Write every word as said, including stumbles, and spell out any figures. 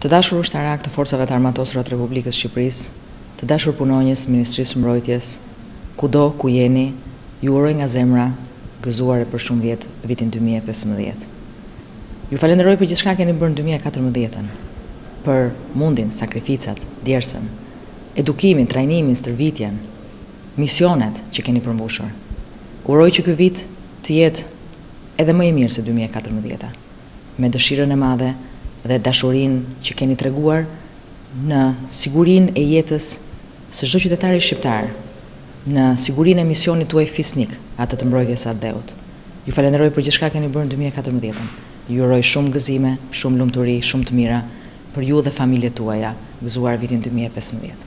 Të dashur ushtarak të forcave të armatosura të Republikës Shqipërisë, të dashur punonjës Ministrisë Mbrojtjes, kudo ku jeni, ju uroj nga zemra gëzuar e për shumë vjet vitin dy mijë e pesëmbëdhjetë. Ju falenderoj për gjithçka keni bërë në dy mijë e katërmbëdhjetën, për mundin, sakrificat, djersën, edukimin, trajnimin, stërvitjen, misionet që keni përmbushur. Uroj që ky vit të jetë edhe më i mirë se dy mijë e katërmbëdhjeta, me dëshirën e madhe dhe dashurinë që keni treguar në sigurinë e jetës së çdo qytetari shqiptar, në sigurinë e misionit tuaj fisnik, atë të mbrojtjes së Deut. Ju falenderoj për gjithçka keni bërë në dy mijë e katërmbëdhjetën. Ju uroj shumë gëzime, shumë lumturi, shumë të mira për ju dhe familjet tuaja, gëzuar vitin dy mijë e pesëmbëdhjetë.